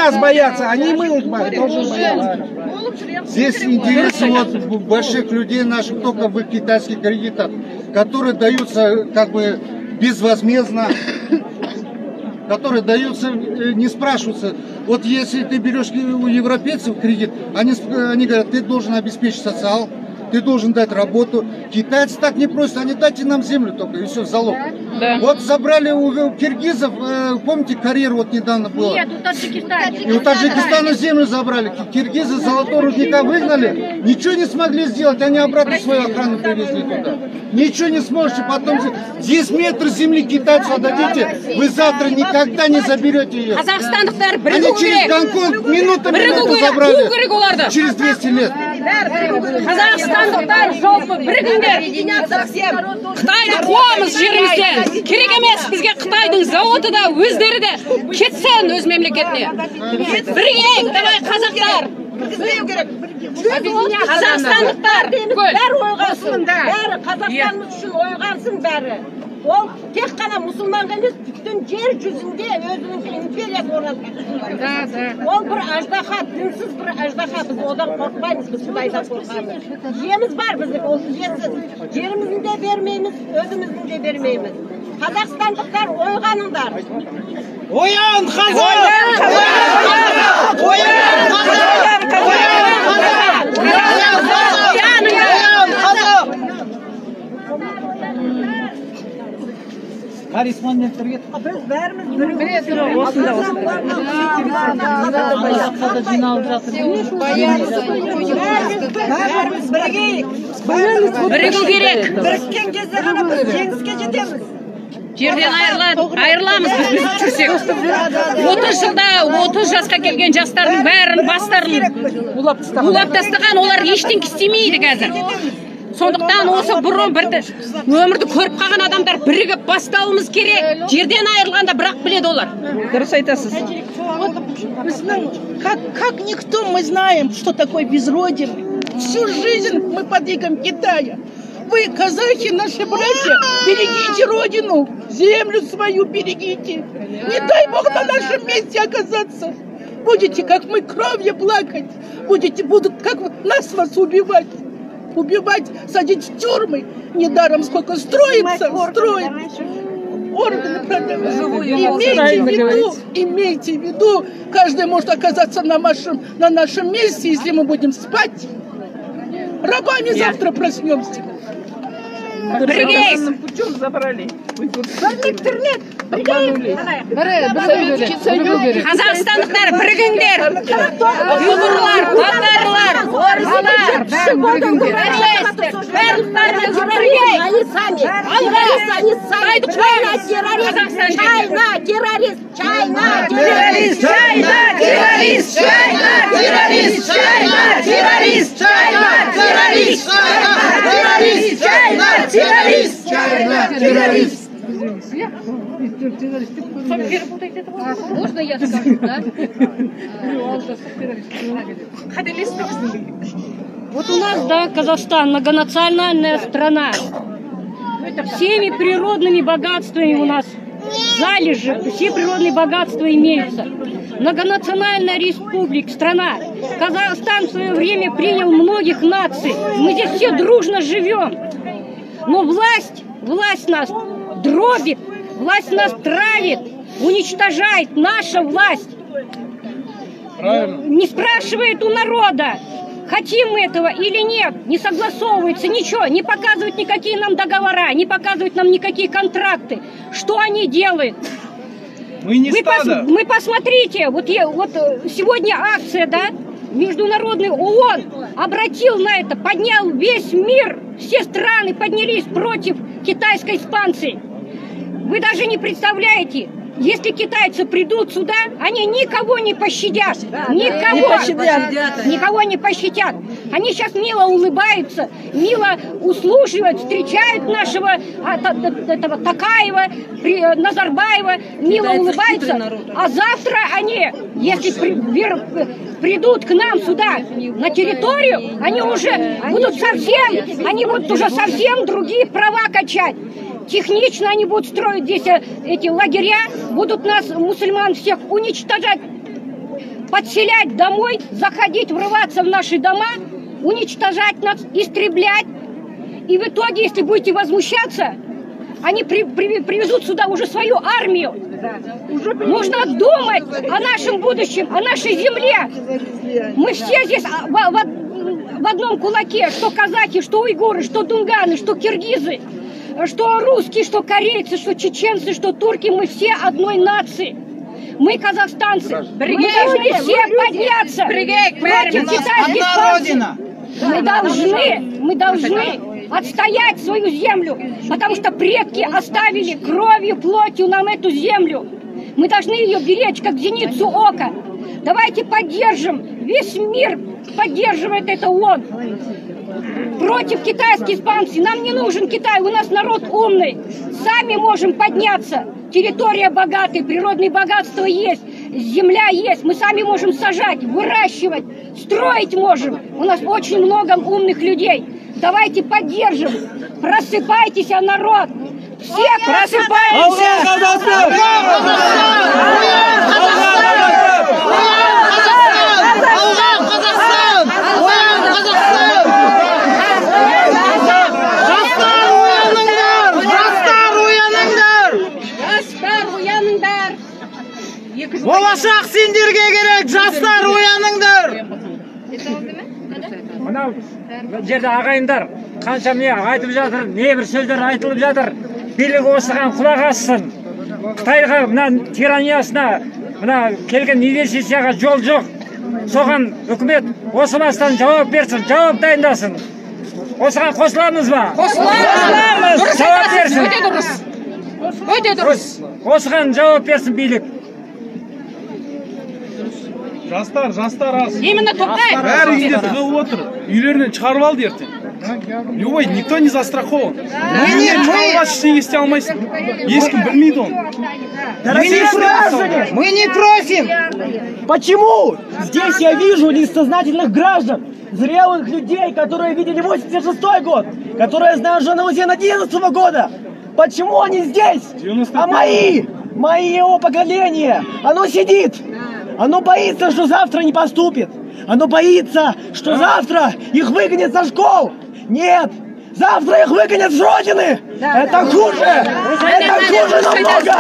нас боятся, они мы их должны бояться. Здесь интересы вот больших людей наших только в китайских кредитах, которые даются как бы безвозмездно, которые даются, не спрашиваются. Вот если ты берешь у европейцев кредит, они говорят, ты должен обеспечить социал, ты должен дать работу. Китайцы так не просят, они дайте нам землю только, и все, залог. Да. Вот забрали у киргизов, помните, карьер вот недавно было? Нет, у Таджикистана. И у Таджикистана землю забрали. Киргизы золотой рудника выгнали, ничего не смогли сделать, они обратно свою охрану привезли туда. Ничего не сможете, потом 10 метров земли китайцу отдадите, вы завтра никогда не заберете ее. Они через Гонконг минуту забрали, через 200 лет. Қазақстандықтар жалпы бірігіңдер. Қытайды қуамыз жерімізден. Керек емес бізге Қытайдың зауыты да өздері де кетсін өз мемлекетіне. Бірігейік, давай қазақтар. Қазақстандықтар бәрі ойғансын, бәрі Қазақстанымыз үшін ойғансын бәрі. Ол тек қана мұсылманға емес, бүтін жер жүзінде өзінің империясын орнатқан. Ол бір аждаха, дінсіз бір аждаха, біз одан қорқпаймыз, біз Құдайдан қорқамыз. Жеміз бар біздің, ол жерсіз. Жерімізін де бермейміз, өзіміздің де бермейміз. Қазақстандықтар ойғаныңдар. Оян, қазақ! Оян, корреспонденттерге Біз бәріміз бірігу керек. біріккен кезде ғана біз жеңіске жетеміз. Жерден айырыламыз біз жүрсек. 30 жасқа келген жастардың бәрін бастарын улап тастаған, олар ештеңе істемейді қазір. Сондықтан осы бұрын өмірді көріп қалған адамдар бірігіп бастауымыз керек. Жерден айырылғанда бірақ біледі олар. Дұрыс айтасыз. Как никто мы знаем, что такое безродие. Всю жизнь мы подвигом Китая. Вы, казахи, наши братья, берегите родину, землю свою берегите. Не дай Бог на нашем месте оказаться. Будете, как мы, кровью плакать. Будут, как нас вас убивать. Убивать, садить в тюрьмы. Недаром сколько строится. Органы продавать. Имейте в виду, каждый может оказаться на нашем месте, если мы будем спать. Рабами завтра проснемся. Путем забрали. Қазақстандықтар бірігіңдер. Ұйғырлар, татарлар, орыстар, Можно я скажу, да? Вот у нас, да, Казахстан, многонациональная страна. Всеми природными богатствами у нас залежи, все природные богатства имеются. Многонациональная республика, страна. Казахстан в свое время принял многих наций. Мы здесь все дружно живем. Но власть нас дробит, власть нас травит, уничтожает наша власть. Правильно. Не спрашивает у народа, хотим мы этого или нет, не согласовывается ничего, не показывают никакие нам договора, не показывают нам никакие контракты. Что они делают? Мы не стадо. Вы посмотрите, вот сегодня акция, да, международный ООН обратил на это, поднял весь мир, все страны поднялись против китайской экспансии. Вы даже не представляете, если китайцы придут сюда, они никого не пощадят. Никого не пощадят. Они сейчас мило улыбаются, мило услуживают, встречают нашего этого Такаева, Назарбаева, мило улыбаются. А завтра они, если придут к нам сюда, на территорию, они будут уже совсем другие права качать. Технично они будут строить здесь эти лагеря, будут нас, мусульман, всех уничтожать. подселять домой, заходить, врываться в наши дома, уничтожать нас, истреблять. И в итоге, если будете возмущаться, они привезут сюда уже свою армию. Нужно думать о нашем будущем, о нашей земле. Мы все здесь в одном кулаке, что казахи, что уйгуры, что дунганы, что киргизы, что русские, что корейцы, что чеченцы, что турки, мы все одной нации. Мы казахстанцы. Мы должны все подняться против китайских панцирей. Мы должны отстоять свою землю, потому что предки оставили кровью, плотью нам эту землю. Мы должны ее беречь, как зеницу ока. Давайте поддержим, весь мир поддерживает это ООН. Против китайских испанцев. Нам не нужен Китай, у нас народ умный. Сами можем подняться. Территория богатая, природные богатства есть, земля есть. Мы сами можем сажать, выращивать, строить можем. У нас очень много умных людей. Давайте поддержим. Просыпайтесь, народ. Все просыпаемся. Болашақ сендерге керек, жастар ояныңдар. Мынау жерде ағайындар қанша не айтып жатыр, небір сөздер айтылып жатыр. Билік осыған құлақ ассын. Қытайға мына тираниясына, мына келген инвестицияға жол жоқ. Соған үкімет осымастан жауап берсін, жауап дайындасын. Осыған қосыламыз ба? Қосыламыз. Жауап берсін. Өте дұрыс. Өте дұрыс. Осыған жауап берсін билік. Жастар аз. Именно тоқтайық. Бәрі үйде тығылып отыр. Үйлерінен шығарып алды ертең. Любой, никто не застрахован. Чауға ештеңе істей алмайсың. Ешкім білмейді оны. Мы не просим! Почему? Здесь я вижу несознательных граждан, зрелых людей, которые видели 86-й год, которые знают Жанаузен 11-го года. Почему они здесь? А мои его поколение, оно сидит. Оно боится, что завтра не поступит. Оно боится, что завтра их выгонят со школ. Нет, завтра их выгонят с родины. Это хуже. Это хуже намного.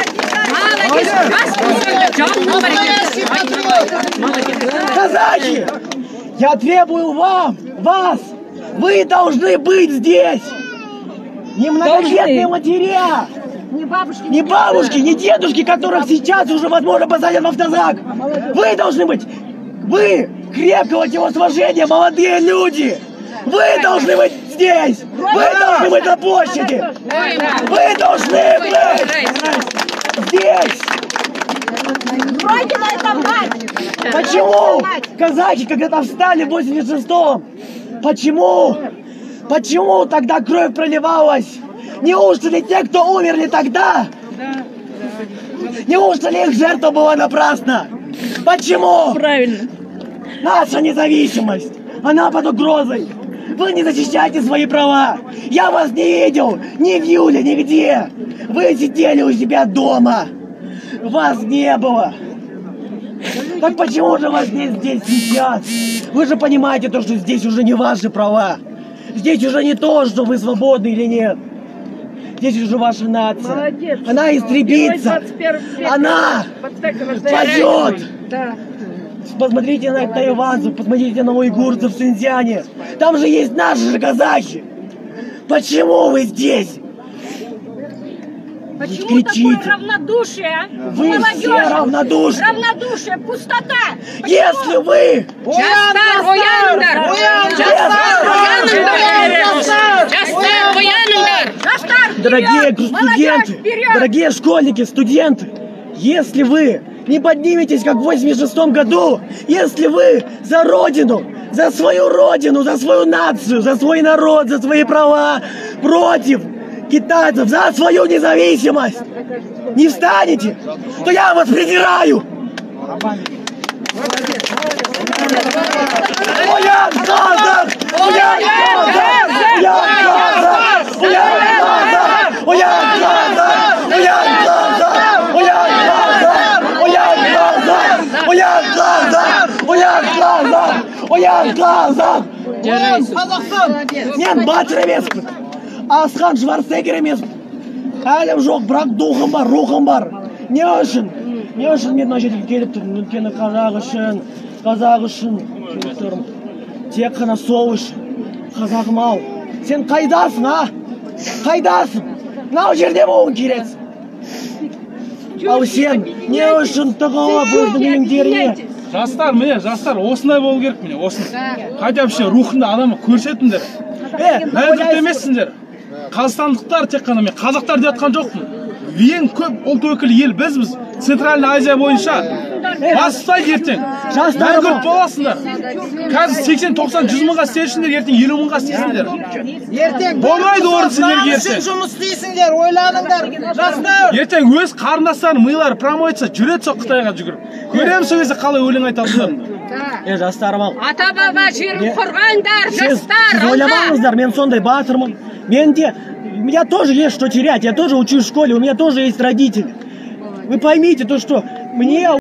Казахи, я требую вас, вы должны быть здесь. Не многодетные матеря. Не бабушки, не дедушки, которых сейчас уже, возможно, посадят в автозак. Вы должны быть, вы крепкого телосложения, молодые люди. Вы должны быть здесь. Вы должны быть на площади. Вы должны быть здесь. Почему казахи когда-то встали в 86-м? Почему тогда кровь проливалась? Неужто ли те, кто умерли тогда? Неужто ли их жертва была напрасна? Почему? Правильно. Наша независимость, она под угрозой. Вы не защищаете свои права. Я вас не видел ни в июле, нигде. Вы сидели у себя дома. Вас не было. Так почему же вас нет здесь сейчас? Вы же понимаете то, что здесь уже не ваши права. Здесь уже не то, что вы свободны или нет. Здесь уже ваша нация. Молодец. Она истребится. Она падет. Да. Посмотрите на тайванцев, посмотрите на уйгурцев в Синьцзяне. Там же есть наши же казахи. Почему вы здесь? Почему кричите. такое равнодушие, а? Вы Молодежи? все равнодушны. Равнодушие, пустота. Если вы... Дорогие студенты, дорогие школьники, студенты, если вы не подниметесь, как в 86-м году, если вы за родину, за свою нацию, за свой народ, за свои права, против китайцев, за свою независимость не встанете, то я вас презираю. Оян Казак! Оян Казак! Оян Казак! Мен батыр емеспін. Асқан Шварценеггер емеспін. Әлім жоқ, бірақ духым бар, рухым бар. Не үшін? Не үшін мен мына жерге келіп тұрмын? Өйткені қазақ үшін келіп тұрмын. Тек қана сол үшін. Қазағым ау, сен қайдасың, а? Қайдасың? Мынау жерде болуың керексің. Ал сен не үшін тығылып өздің үйіңдеріне? Жастар, осындай болу керек міне, осындай. Хотя бы рухында адамы көрсетіңдер. Нәзір емессіңдер. Қазақстандықтар тек қана мен қазақтар деп жатқан жоқпын. Ең көп ұлт өкілі ел бізбіз. Центральный Азия бойынша бастайды ертең. Жастар көп боласыңдар. Қазір 80-90-100 мыңға істейсіңдер, ертең 50 мыңға істейсіңдер. Болмайды орын сендерге ертең. Жұмыс істейсіңдер, ойланыңдар, жастар. Ертең өз қарындастарын милары промойтса жүреді сол Қытайға жүгіріп. Көремін сол кезде қалай өлең айта алатындарыңды. Жастарым ау. Ата-баба жерін құрғандар, жастар. Сіз ойламаңыздар, мен сондай батырмын. Я тоже есть что терять, я тоже учусь в школе, у меня тоже есть родители. Вы поймите то, что мне